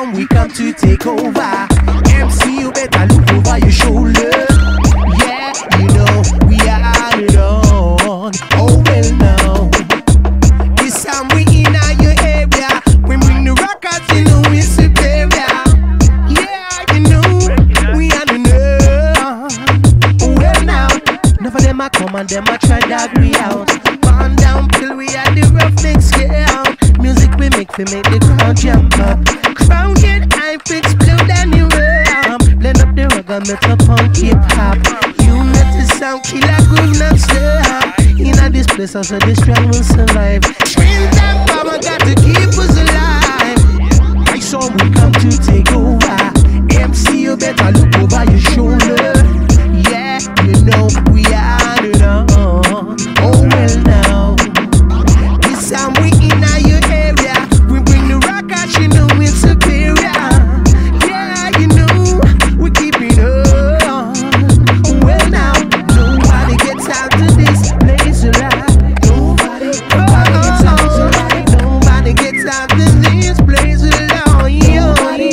sound we come to take over. MC, you better look over your shoulder. Yeah, you know we are it on. Oh well now, this sound we in your area. We bring the rockers, you know we're superior. Yeah, you know we are the nerve. Well now, enough of them a come and them a try dog we out. Burn down till we are the roughneck scale. Music we make the crowd jump up. Crowd get hype, explode anywhere. Blend up the rock and make a punk hip hop. Unity sound, killer groove non-stop. In this place, also the strong will survive. Strength and power got to keep us alive. My song we come to take over. MC, you better look over your shoulder. Yeah, you know we are it on. Oh well now, this sound we in your area. We bring the rock out, you know it's superior. Yeah, you know we keep it on. Well now, nobody gets out to this place alive. Nobody gets out to life. Nobody gets out to this place alone. Nobody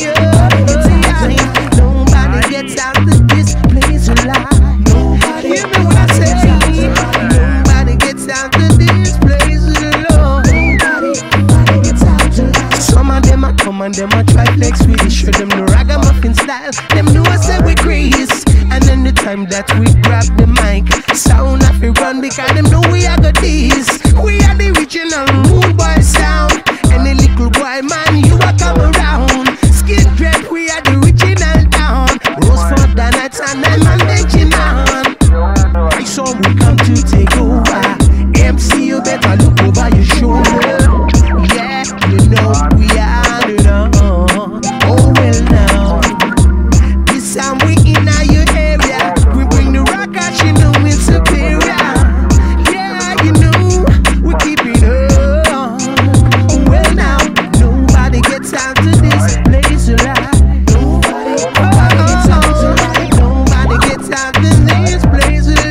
gets out to this place alive. Hear me when I say nobody gets out to this place alone. Nobody gets out to life. Some of them a come and them a try flex with it. Show them the ragamuffin style. Them know I say we crazy. And then the time that we grab the mic, sound off it run because them know we are got this. We are the original rude boy sound. Any little boy man you a come around. Skin dread we are the original town. Rose for the nights and then man mention on. My song we come to take over. MC, you better look over your shoulder. Yeah, you know we are it on. Oh well now, this sound we in your area. We bring the rock out, you know it's superior. Yeah, you know we keep it on. Well now, nobody gets out to this place alive. Nobody gets out to life. Nobody gets out to this place alone.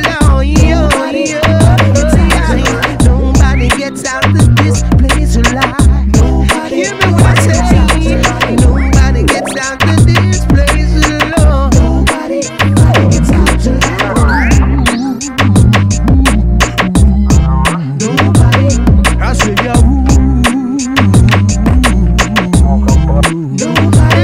Nobody gets out to this place alive. Hear me when I say nobody gets out to this place alone. Nobody gets out to life. Nobody, I say yeah. Nobody.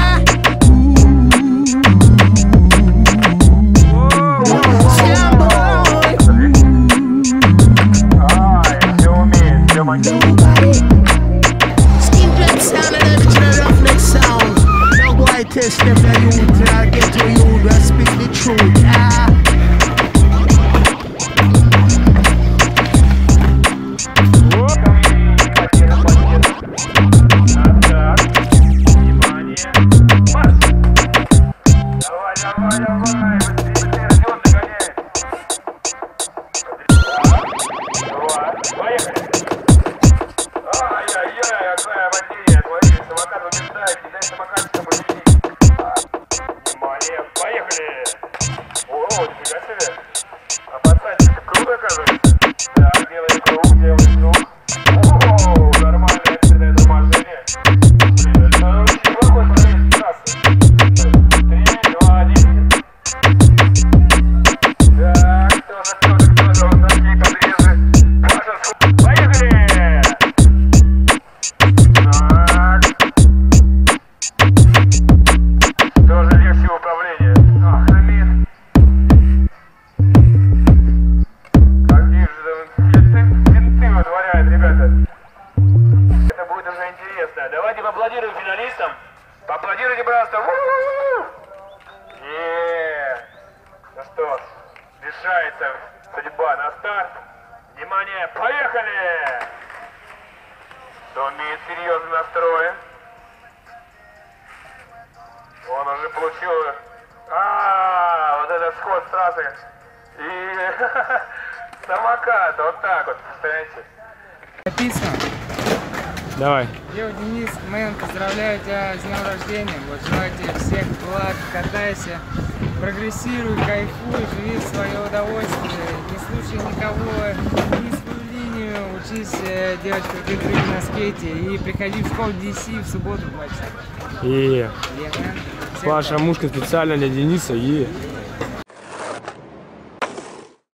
Nobody. Skin dread sound and original roughneck sound. No boy test them the youth. I get to you, I speak the truth. Давайте поаплодируем финалистам. Поаплодируйте, пожалуйста. Ну что, решается судьба на старт. Внимание, поехали! Кто имеет серьезный настрой? Он уже получил... вот этот сход с трассы. И самокат, вот так вот, представляете? Написано. Давай. Йоу, Денис, мэн, поздравляю тебя с днем рождения. Вот желаю тебе всех благ, катайся, прогрессируй, кайфуй, живи в свое удовольствие, не слушай никого, ни свою линию, учись делать крутые трюки на скейте и приходи в школу DC в субботу 2 часа. И Yeah, man. Всем Паша Мушка специально для Дениса. И